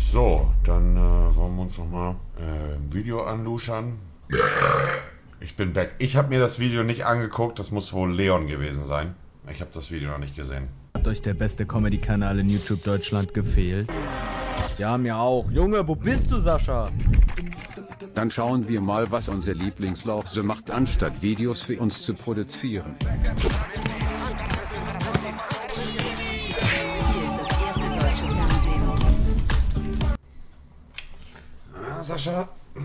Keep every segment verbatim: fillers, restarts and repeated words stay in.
So, dann äh, wollen wir uns nochmal äh, ein Video anluschern. Ich bin back. Ich habe mir das Video nicht angeguckt, das muss wohl Leon gewesen sein. Ich habe das Video noch nicht gesehen. Hat euch der beste Comedy-Kanal in YouTube Deutschland gefehlt? Ja, mir auch. Junge, wo bist du, Sascha? Dann schauen wir mal, was unser Lieblingslauf so macht, anstatt Videos für uns zu produzieren. Ah, Sascha.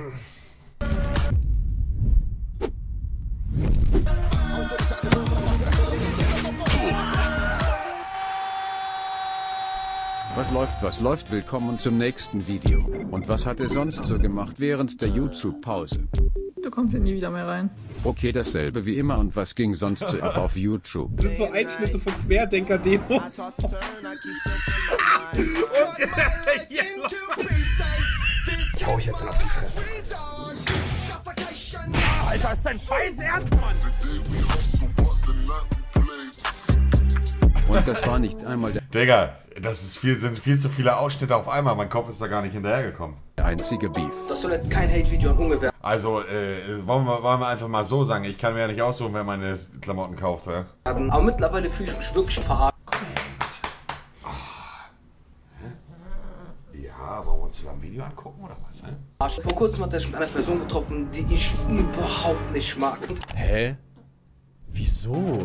Was läuft, was läuft? Willkommen zum nächsten Video. Und was hat er sonst so gemacht während der YouTube-Pause? Du kommst hier nie wieder mehr rein. Okay, dasselbe wie immer. Und was ging sonst so ab auf YouTube? Das sind so Einschnitte von Querdenker-Demos. Ich hau ich jetzt auf die Fresse. Alter, ist dein Scheiß ernst, Mann! Und das war nicht einmal der Digga, das ist viel, sind viel zu viele Ausschnitte auf einmal. Mein Kopf ist da gar nicht hinterhergekommen. einzige Beef. Das soll jetzt kein Hate-Video an Unge werden. Also, äh, wollen wir, wollen wir einfach mal so sagen, ich kann mir ja nicht aussuchen, wer meine Klamotten kauft, ja? Aber mittlerweile fühle ich mich wirklich verarscht. Ja, wollen wir uns ein Video angucken oder was, hä? Vor kurzem hat er sich mit einer Person getroffen, die ich überhaupt nicht mag. Hä? Wieso?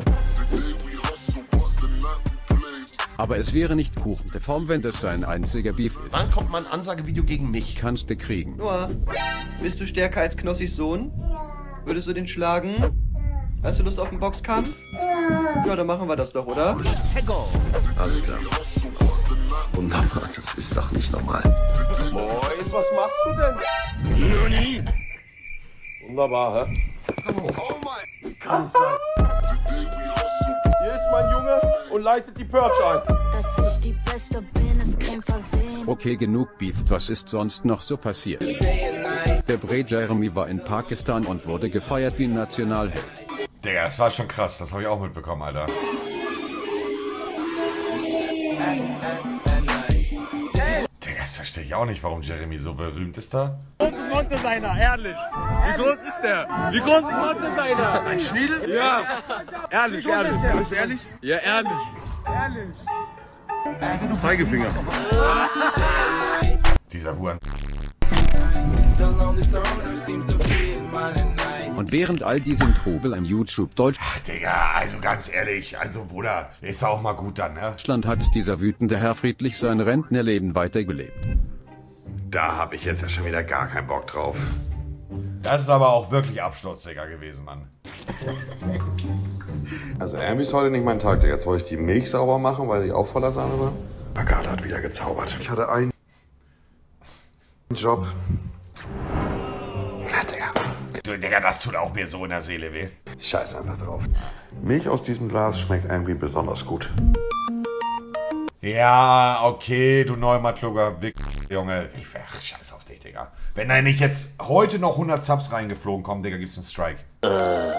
Aber es wäre nicht Kuchen der Form, wenn das sein einziger Beef ist. Wann kommt mal ein Ansagevideo gegen mich? Kannst du kriegen. Noah, bist du stärker als Knossis Sohn? Würdest du den schlagen? Hast du Lust auf einen Boxkampf? Ja, dann machen wir das doch, oder? Alles klar. Wunderbar, das ist doch nicht normal. Moin, was machst du denn? Leonie! Wunderbar, hä? Oh mein! Das kann nicht sein. Hier ist mein Junge und leitet die Purge ein. Dass ich die Beste bin, ist kein Versehen. Okay, genug Beef. Was ist sonst noch so passiert? Der Bre Jeremy war in Pakistan und wurde gefeiert wie ein Nationalheld. Digga, das war schon krass, das habe ich auch mitbekommen, Alter. Digga, das verstehe ich auch nicht, warum Jeremy so berühmt ist da. Wie groß ist Monte seiner, ehrlich? Wie groß ist der? Wie groß ist Monte seiner? Ein Schniedel? Ja. Ehrlich, ehrlich. Ist ehrlich? Ja, ehrlich. Ehrlich. Zeigefinger. Dieser Huren. Und während all diesem Trubel am YouTube Ach, Digga, also ganz ehrlich, also Bruder, ist auch mal gut dann, ne? Deutschland hat dieser wütende Herr friedlich sein Rentnerleben weitergelebt. Da habe ich jetzt ja schon wieder gar keinen Bock drauf. Das ist aber auch wirklich Absturz, Digga, gewesen, Mann. Also irgendwie ist heute nicht mein Tag, Digga. Jetzt wollte ich die Milch sauber machen, weil die auch voller Sahne war. Agatha hat wieder gezaubert. Ich hatte einen Job. Ach, Digga. Du, Digga, das tut auch mir so in der Seele weh. Ich scheiß einfach drauf. Milch aus diesem Glas schmeckt irgendwie besonders gut. Ja, okay, du Neumatluger Wick, Junge. Ich ach, scheiß auf dich, Digga. Wenn da nicht jetzt heute noch hundert Subs reingeflogen kommen, Digga, gibt's einen Strike. Äh.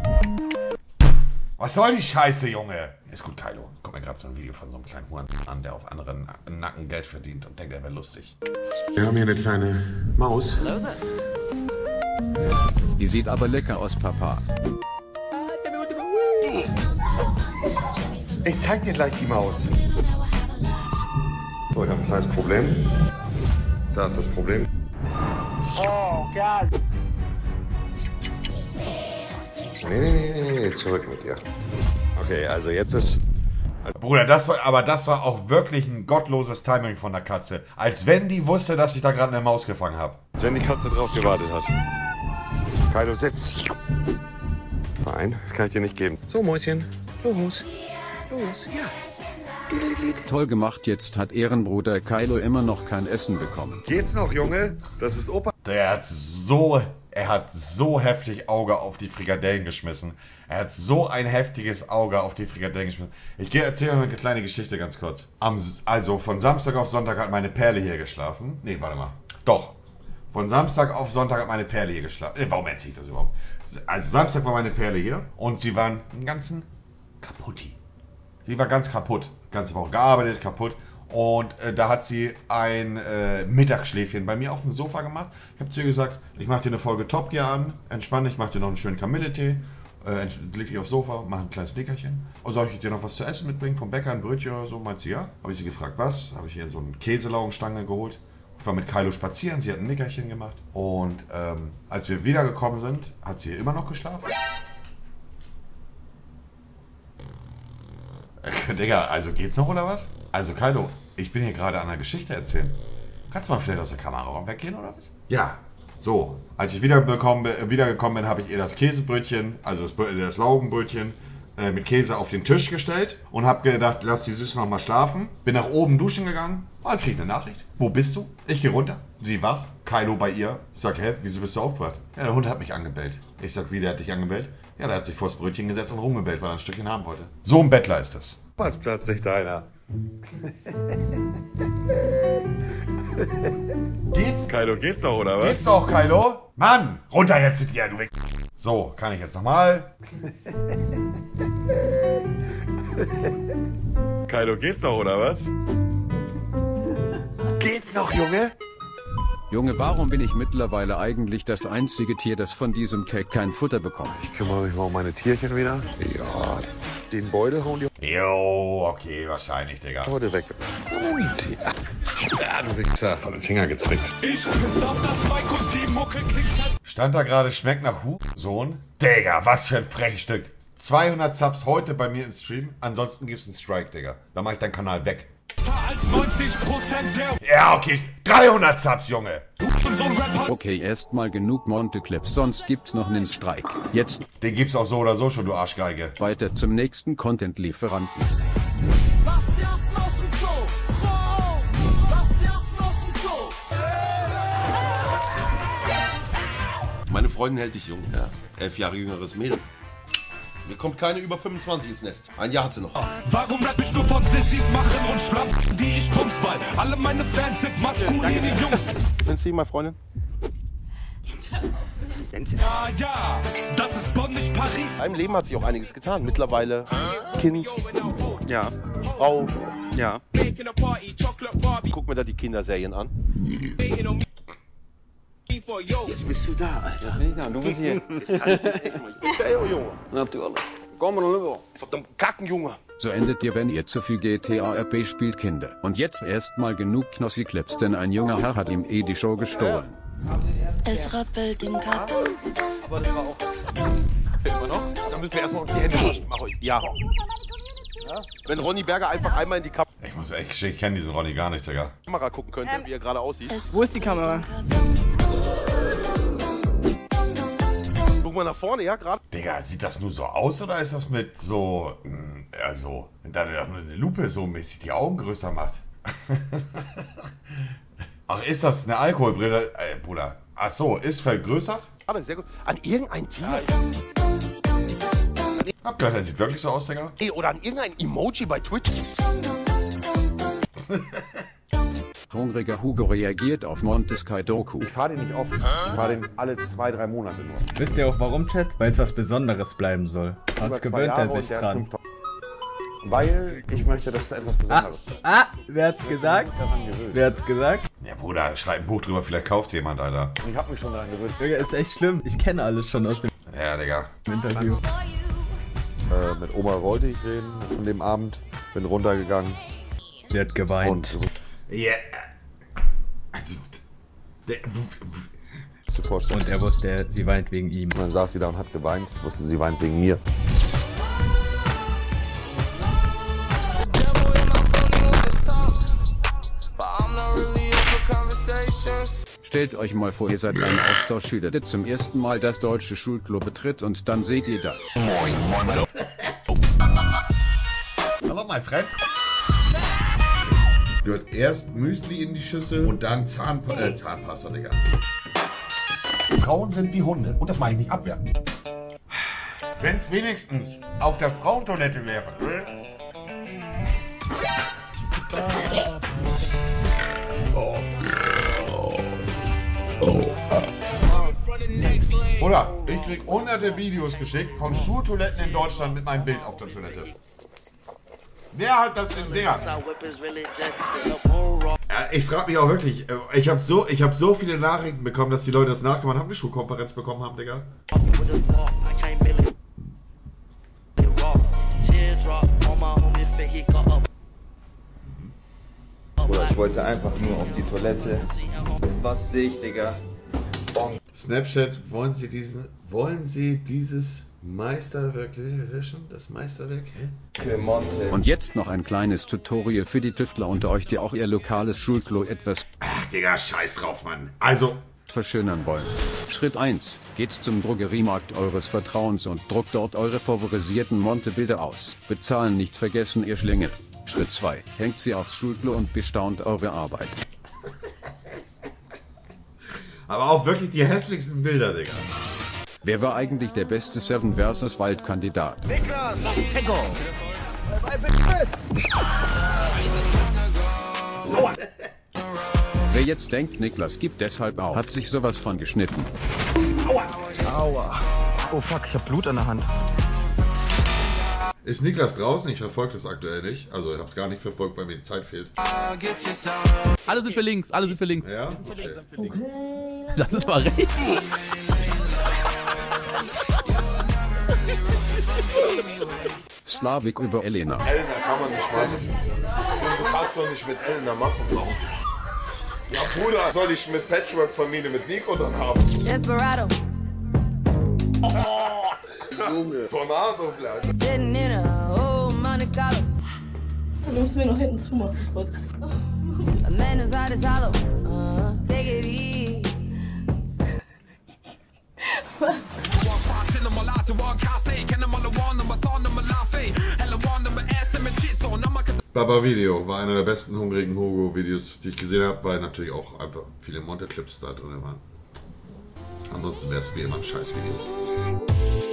Was soll die Scheiße, Junge? Ist gut, Kylo. Guck mir gerade so ein Video von so einem kleinen Huren an, der auf anderen Nacken Geld verdient und denkt, er wäre lustig. Wir haben hier eine kleine Maus. Die sieht aber lecker aus, Papa. Ich zeig dir gleich die Maus. So, ich habe ein kleines Problem. Da ist das Problem. Oh Gott. Nee, nee, nee, nee, nee, zurück mit dir. Okay, also jetzt ist... Also, Bruder, das war, aber das war auch wirklich ein gottloses Timing von der Katze. Als wenn die wusste, dass ich da gerade eine Maus gefangen habe. Als wenn die Katze drauf gewartet hat. Kylo, sitz. Fein, das kann ich dir nicht geben. So, Mäuschen. Los. Los, ja. Toll gemacht, jetzt hat Ehrenbruder Kylo immer noch kein Essen bekommen. Geht's noch, Junge? Das ist Opa. Der hat so... Er hat so heftig Auge auf die Frikadellen geschmissen. Er hat so ein heftiges Auge auf die Frikadellen geschmissen. Ich erzähle noch eine kleine Geschichte ganz kurz. Am, also von Samstag auf Sonntag hat meine Perle hier geschlafen. Nee, warte mal. Doch. Von Samstag auf Sonntag hat meine Perle hier geschlafen. Äh, warum erzähle ich das überhaupt? Also Samstag war meine Perle hier und sie waren einen ganzen kaputti. Sie war ganz kaputt. Ganze Woche gearbeitet, kaputt. Und äh, da hat sie ein äh, Mittagsschläfchen bei mir auf dem Sofa gemacht. Ich habe zu ihr gesagt, ich mache dir eine Folge Top Gear an, entspann dich, mach dir noch einen schönen Kamilletee, äh, leg dich aufs Sofa, mach ein kleines Nickerchen. Und soll ich dir noch was zu essen mitbringen vom Bäcker, ein Brötchen oder so? Meint sie, ja. Habe ich sie gefragt, was? Habe ich ihr so eine Käselaugenstange geholt. Ich war mit Kylo spazieren, sie hat ein Nickerchen gemacht. Und ähm, als wir wiedergekommen sind, hat sie immer noch geschlafen. Digga, also geht's noch oder was? Also Kylo, ich bin hier gerade an einer Geschichte erzählen. Kannst du mal vielleicht aus der Kamera weggehen oder was? Ja, so. Als ich wiedergekommen bin, wiedergekommen bin, habe ich ihr das Käsebrötchen, also das, das Laugenbrötchen äh, mit Käse auf den Tisch gestellt und habe gedacht, lass die Süße noch mal schlafen. Bin nach oben duschen gegangen, und krieg eine Nachricht. Wo bist du? Ich gehe runter. Sie wach. Kylo bei ihr. Ich sag, hä, wieso bist du aufgewacht? Ja, der Hund hat mich angebellt. Ich sag, wie, der hat dich angebellt? Ja, der hat sich vors Brötchen gesetzt und rumgebellt, weil er ein Stückchen haben wollte. So ein Bettler ist das. Was platzt sich deiner? Geht's? Kylo, geht's noch, oder was? Geht's noch, Kylo? Mann, runter jetzt mit dir, du weg. So, kann ich jetzt nochmal? Kylo, geht's noch, oder was? Geht's noch, Junge? Junge, warum bin ich mittlerweile eigentlich das einzige Tier, das von diesem Cake kein Futter bekommt? Ich kümmere mich mal um meine Tierchen wieder. Ja, den Beutel hauen die... Jo, okay, wahrscheinlich, Digga. Heute weg. Ja, du Wichser. Von den Finger gezwickt. Ich piss auf das Mike und die Mucke klingt. Stand da gerade, schmeckt nach Hurensohn? Digga, was für ein freches Stück. zweihundert Subs heute bei mir im Stream. Ansonsten gibt's einen Strike, Digga. Dann mach ich deinen Kanal weg. Als neunzig Prozent der... Ja, okay. dreihundert Subs, Junge. Okay, erstmal genug Monte-Clips, sonst gibt's noch einen Streik. Jetzt... Den gibt's auch so oder so schon, du Arschgeige. Weiter zum nächsten Content-Lieferanten. Lass die Affen aus dem Zoo. Wow. Lass die Affen aus dem Zoo. Meine Freundin hält dich jung, ja. Elf Jahre jüngeres Mädel. Mir kommt keine über fünfundzwanzig ins Nest. Ein Jahr hat sie noch. Warum rap ich nur von Sissys machen und Schlappen, die ich bums, weil alle meine Fans sind maskuline Jungs. Sind Sie meine Freundin? Ja, ja, das ist Bonn, nicht Paris. In meinem Leben hat sich auch einiges getan. Mittlerweile Kind, ja, Frau, ja. Guck mir da die Kinderserien an. Jetzt bist du da, Alter. Jetzt bin ich da, du bist hier. Jetzt kann ich dich echt mal... Okay, oh Junge. Natürlich. Komm mal rüber. Verdammt Kacken, Junge. So endet ihr, wenn ihr zu viel G T A R P spielt, Kinder. Und jetzt erstmal genug Knossi-Clips, denn ein junger Herr hat ihm eh die Show gestohlen. Es rappelt im Karton. Aber das war auch... Immer noch? Dann müssen wir erstmal uns die Hände waschen. Mach euch. Ja. Wenn Ronny Berger einfach einmal in die Kam Ich muss echt, ich kenne diesen Ronny gar nicht, Digga. Kamera gucken könnte, wie er gerade aussieht. Wo ist die Kamera? Guck mal nach vorne, ja, gerade. Digga, sieht das nur so aus oder ist das mit so, also, wenn da eine Lupe so mäßig die Augen größer macht? Ach, ist das eine Alkoholbrille? Äh, Bruder. Ach so, ist vergrößert? Warte, sehr gut. An irgendein Tier. Hab gedacht, das sieht wirklich so aus, Digga. Ey, oder an irgendein Emoji bei Twitch. Hungriger Hugo reagiert auf Montes Kai-Doku. Ich fahre den nicht oft. Ich fahre den alle zwei, drei Monate nur. Wisst ihr auch warum, Chat? Weil es was Besonderes bleiben soll. Sonst gewöhnt er sich dran. Weil ich möchte, dass es etwas Besonderes ist. Ah, ah, wer hat's gesagt? Wer hat's gesagt? Ja, Bruder, schreib ein Buch drüber, vielleicht kauft's jemand, Alter. Ich hab mich schon daran gewöhnt. Digga, ist echt schlimm. Ich kenne alles schon aus dem Ja, Digga. Interview. Äh, mit Oma wollte ich reden an dem Abend. Bin runtergegangen. Sie hat geweint. Und, Ja. Yeah. Also. Der, Und er wusste, sie weint wegen ihm. Und dann saß sie da und hat geweint. Ich wusste, sie weint wegen mir. Stellt euch mal vor, ihr seid ein Austauschschüler, der zum ersten Mal das deutsche Schulklo betritt und dann seht ihr das. Hallo, mein Freund. Es gehört erst Müsli in die Schüssel und dann Zahnpa äh, Zahnpasta, Digga. Frauen sind wie Hunde und das meine ich nicht abwertend. Wenn es wenigstens auf der Frauentoilette wäre. Oh. Oh. Oder ich krieg hunderte Videos geschickt von Schultoiletten in Deutschland mit meinem Bild auf der Toilette. Wer hat das in der? Ja, ich frage mich auch wirklich, ich habe so, ich hab so viele Nachrichten bekommen, dass die Leute das nachgemacht haben, eine Schulkonferenz bekommen haben, Digga. Oder ich wollte einfach nur auf die Toilette. Was sehe ich, Digga? Snapchat, wollen Sie diesen, wollen Sie dieses Meisterwerk löschen? Das Meisterwerk? Hä? Und jetzt noch ein kleines Tutorial für die Tüftler unter euch, die auch ihr lokales Schulklo etwas Ach, Digga, scheiß drauf, Mann. Also verschönern wollen. Schritt eins. Geht zum Drogeriemarkt eures Vertrauens und druckt dort eure favorisierten Monte-Bilder aus. Bezahlen nicht vergessen, ihr Schlingel. Schritt zwei. Hängt sie aufs Schulklo und bestaunt eure Arbeit. Aber auch wirklich die hässlichsten Bilder, Digga. Wer war eigentlich der beste Seven versus Wild Kandidat? Niklas! Peko! Wer jetzt denkt, Niklas gibt deshalb auf, hat sich sowas von geschnitten. Aua! Aua! Oh fuck, ich hab Blut an der Hand. Ist Niklas draußen? Ich verfolge das aktuell nicht. Also ich habe es gar nicht verfolgt, weil mir die Zeit fehlt. Alle sind für links, alle sind für links. Ja? Okay. Das ist mal recht. Slavik über Elena. Elena kann man nicht machen. Du kannst doch nicht mit Elena machen. Ja, Bruder, soll ich mit Patchwork-Familie mit Nico dann haben? Desperado. Junge. Tornado, Blatt. Sitting in a old Monte Carlo. Du musst mir noch hinten zumachen, kurz. A man inside is hollow. Uh, take it easy. Baba Video war einer der besten hungrigen Hugo-Videos, die ich gesehen habe, weil natürlich auch einfach viele Monte-Clips da drin waren. Ansonsten wäre es wie immer ein Scheiß-Video.